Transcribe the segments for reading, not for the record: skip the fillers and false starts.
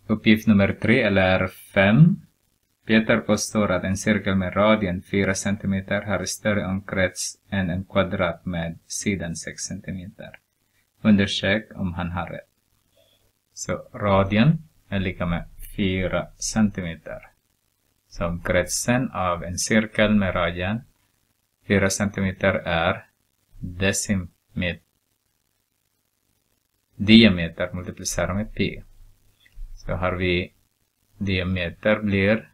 Uppgift nummer 3 eller 5. Peter påstår att en cirkel med radien 4 cm har större omkrets än en kvadrat med sidan 6 cm. Undersök om han har rätt. Så radien är lika med 4 cm. Så omkretsen av en cirkel med radien 4 cm är diameter multiplicerat med pi. Så har vi diameter blir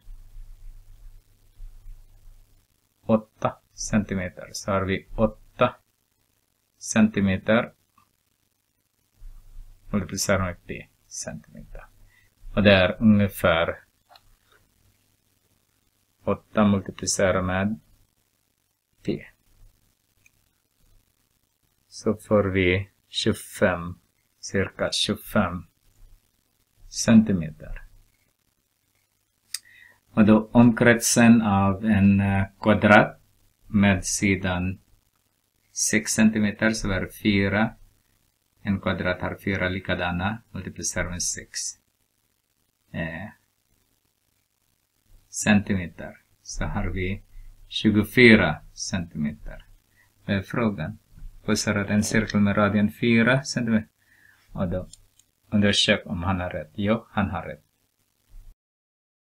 8 cm. Så har vi 8 cm multiplicerat med pi centimeter. Och det är ungefär 8 multiplicerat med pi. Så får vi 25, cirka 25 centimeter. Och då omkretsen av en kvadrat med sidan 6 cm så är 4. En kvadrat har 4 likadana, multiplicerar med 6 centimeter. Så har vi 24 centimeter. Vad är frågan? Påstår en cirkel med radien 4 centimeter. Och då undersök om han har rätt. Jo, han har rätt.